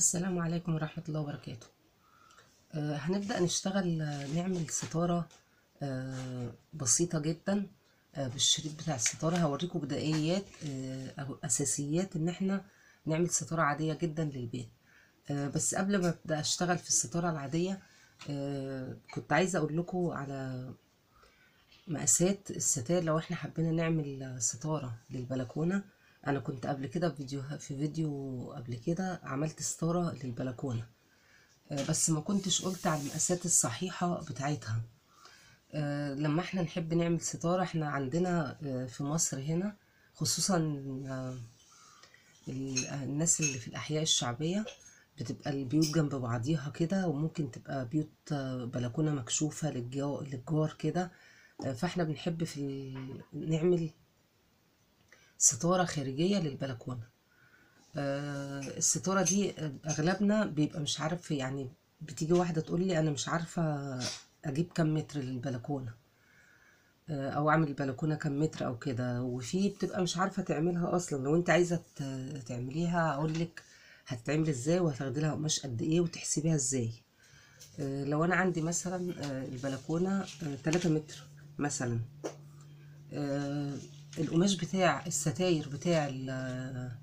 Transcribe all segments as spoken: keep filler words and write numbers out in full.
السلام عليكم ورحمة الله وبركاته. آه هنبدأ نشتغل، آه، نعمل ستارة آه بسيطة جدا. آه بالشريط بتاع الستارة هوريكم بدائيات آه أو أساسيات إن احنا نعمل ستارة عادية جدا للبيت. آه بس قبل ما أبدأ أشتغل في الستارة العادية، آه كنت عايزة أقول لكم على مقاسات الستائر لو احنا حبينا نعمل ستارة للبلكونة. أنا كنت قبل كده في فيديو في فيديو قبل كده عملت ستارة للبلكونة، آه، بس ما كنتش قلت على المقاسات الصحيحة بتاعتها. آه، لما احنا نحب نعمل ستارة احنا عندنا آه، في مصر هنا، خصوصا آه، ال- الناس اللي في الأحياء الشعبية بتبقى البيوت جنب بعضيها كده، وممكن تبقى بيوت آه، بلكونة مكشوفة للجو- للجار كده. آه، فاحنا بنحب في ال- نعمل ستارة خارجية للبلكونة. آه، الستارة دي آه، أغلبنا بيبقى مش عارف، يعني بتيجي واحدة تقول لي أنا مش عارفة أجيب كام متر للبلكونة، آه، أو أعمل البلكونة كام متر أو كده، وفي بتبقى مش عارفة تعملها أصلا. لو أنت عايزة ت- تعمليها أقولك هتتعمل إزاي، وهتاخدي لها قماش قد إيه، وتحسبيها إزاي. آه، لو أنا عندي مثلا آه، البلكونة آه، تلاتة متر مثلا، آه، القماش بتاع الستاير بتاع ال-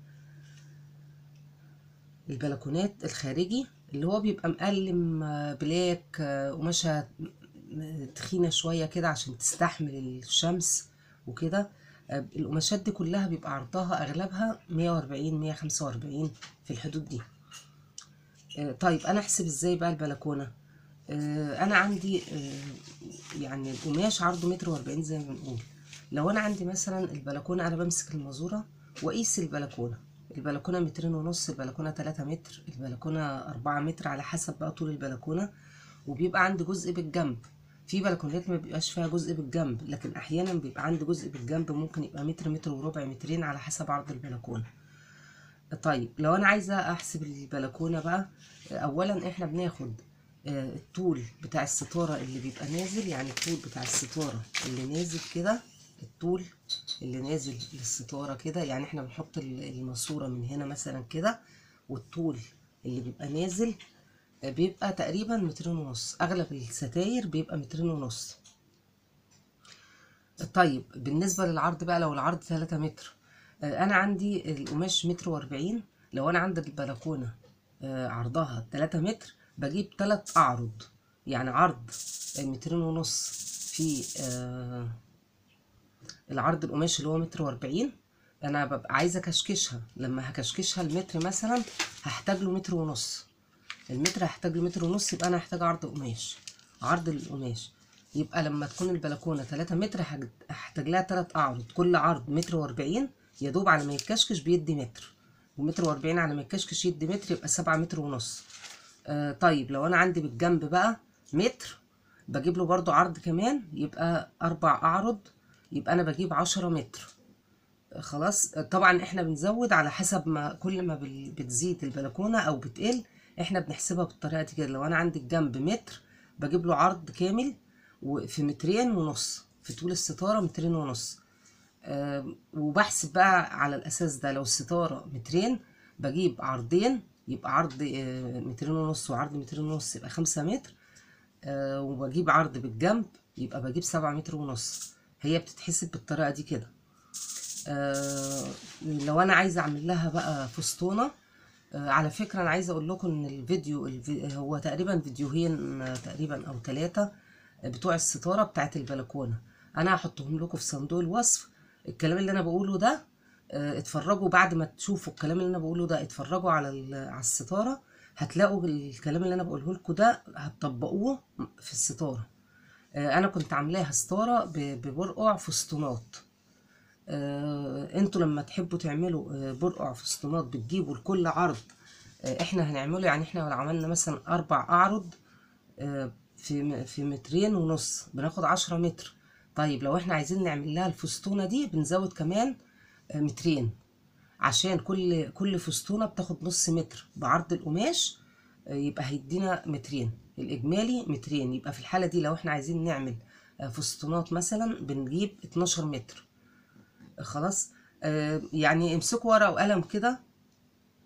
البلكونات الخارجي اللي هو بيبقى مقلم آه، بلاك، آه، قماشة م- تخينة شوية كده عشان تستحمل الشمس وكده. آه، القماشات دي كلها بيبقى عرضها أغلبها مية وأربعين مية خمسة وأربعين في الحدود دي. آه، طيب أنا أحسب إزاي بقى البلكونة؟ آه، أنا عندي آه، يعني القماش عرضه متر وأربعين زي ما بنقول. لو أنا عندي مثلا البلكونة، أنا بمسك المازورة وأقيس البلكونة. البلكونة مترين ونص، البلكونة تلاتة متر، البلكونة أربعة متر، على حسب بقى طول البلكونة. وبيبقى عندي جزء بالجنب. في بلكونات ما بيبقاش فيها جزء بالجنب، لكن أحيانا بيبقى عندي جزء بالجنب، ممكن يبقى متر، متر وربع، مترين، على حسب عرض البلكونة. طيب لو انا عايزه احسب البلكونه بقى، اولا احنا بناخد آه، الطول بتاع الستاره اللي بيبقى نازل، يعني الطول بتاع الستاره اللي نازل كده، الطول اللي نازل للستاره كده، يعني احنا بنحط ال- الماسوره من هنا مثلا كده، والطول اللي بيبقى نازل آه، بيبقى تقريبا مترين ونص. اغلب الستاير بيبقى مترين ونص. طيب بالنسبة للعرض بقى، لو العرض تلاتة متر، آه، أنا عندي القماش متر وأربعين. لو أنا عندي البلكونة آه، عرضها تلاتة متر، بجيب تلات أعرض، يعني عرض آه، مترين ونص في آه، العرض القماش اللي هو متر وأربعين. أنا ببقى عايزة أكشكشها، لما هكشكشها المتر مثلا هحتاج له متر ونص. المتر هحتاج له متر ونص، يبقى انا هحتاج عرض قماش، عرض القماش. يبقى لما تكون البلكونه تلاتة متر هج- هحتاج لها تلات اعرض، كل عرض متر وأربعين، يا دوب على ما يتكشكش بيدي متر، ومتر وأربعين على ما يتكشكش يدي متر، يبقى سبعة متر ونص. آه طيب لو انا عندي بالجنب بقى متر، بجيب له برضو عرض كمان، يبقى اربع اعرض، يبقى انا بجيب عشرة متر. خلاص. طبعا احنا بنزود على حسب ما كل ما بال- بتزيد البلكونه او بتقل، احنا بنحسبها بالطريقه دي كده. لو انا عندي الجنب متر، بجيب له عرض كامل وفي مترين ونص، في طول الستاره مترين ونص. آه وبحسب بقى على الاساس ده، لو الستاره مترين بجيب عرضين، يبقى عرض آه مترين ونص وعرض مترين ونص، يبقى خمسة متر. آه وبجيب عرض بالجنب، يبقى بجيب سبعة متر ونص. هي بتتحسب بالطريقه دي كده. آه لو انا عايزه اعمل لها بقى فستونه، آه على فكره انا عايزه اقول لكم ان الفيديو الفي هو تقريبا فيديوهين آه، تقريبا او ثلاثه بتوع الستاره بتاعت البلكونه. انا هحطهم لكم في صندوق الوصف. الكلام اللي انا بقوله ده آه، اتفرجوا بعد ما تشوفوا الكلام اللي انا بقوله ده، اتفرجوا على ال- على الستاره، هتلاقوا الكلام اللي انا بقوله لكم ده هتطبقوه في الستاره. آه، انا كنت عاملاها ستاره ب- ببرقع فستونات. آه، انتوا لما تحبوا تعملوا آه، برقع فستونات بتجيبوا لكل عرض آه، احنا هنعمله، يعني احنا لو عملنا مثلا اربع اعرض آه، في م- في مترين ونص بناخد عشرة متر. طيب لو احنا عايزين نعمل لها الفستونة دي بنزود كمان آه، مترين، عشان كل كل فستونة بتاخد نص متر بعرض القماش، آه، يبقى هيدينا مترين، الاجمالي مترين. يبقى في الحالة دي لو احنا عايزين نعمل آه، فستونات مثلا بنجيب اتناشر متر. خلاص. آه يعني امسكوا ورقة وقلم كده،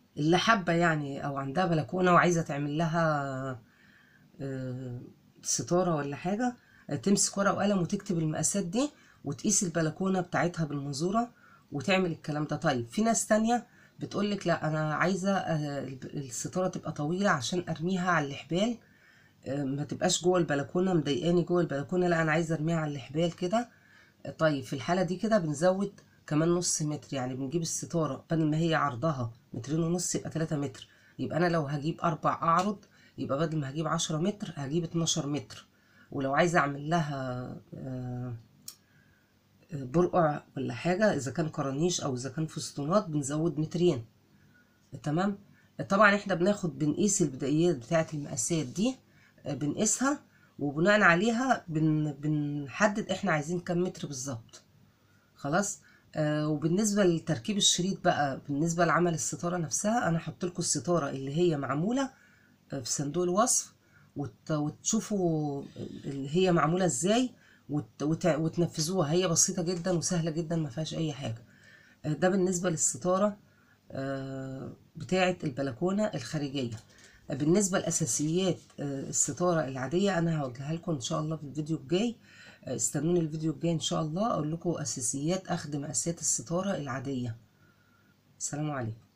اللي حابة يعني او عندها بلكونة وعايزة تعمل لها آه، ستارة ولا حاجة، آه، تمسك ورقة وقلم وتكتب المقاسات دي وتقيس البلكونة بتاعتها بالمنظورة وتعمل الكلام ده. طيب في ناس تانية بتقولك لا انا عايزة آه، الب- الستارة تبقى طويلة عشان ارميها على الحبال، آه، ما تبقاش جوه البلكونة مضايقاني جوه البلكونة، لا انا عايزة ارميها على الحبال كده. آه، طيب في الحالة دي كده بنزود كمان نص متر، يعني بنجيب الستارة بدل ما هي عرضها مترين ونص يبقى تلاتة متر. يبقى انا لو هجيب اربع اعرض يبقى بدل ما هجيب عشرة متر هجيب اتناشر متر. ولو عايزة اعمل لها آه، آه، برقع ولا حاجة، اذا كان كرانيش او اذا كان فستونات بنزود مترين. تمام. طبعا احنا بناخد بنقيس البدايات بتاعة المقاسات دي، آه، بنقيسها وبناء عليها بن بنحدد احنا عايزين كام متر بالظبط. خلاص. آه وبالنسبة لتركيب الشريط بقى، بالنسبة لعمل الستارة نفسها، انا هحط لكم الستارة اللي هي معمولة آه، في صندوق الوصف، وت... وتشوفوا اللي هي معمولة ازاي، وت... وت... وتنفذوها. هي بسيطة جدا وسهلة جدا ما فيهاش اي حاجة. آه، ده بالنسبة للستارة آه، بتاعة البلكونة الخارجية. آه، بالنسبة لأساسيات آه، الستارة العادية أنا هوجهها لكم إن شاء الله في الفيديو الجاي. آه، استنوني الفيديو الجاي إن شاء الله أقول لكم أساسيات أخذ مقاسات الستارة العادية. السلام عليكم.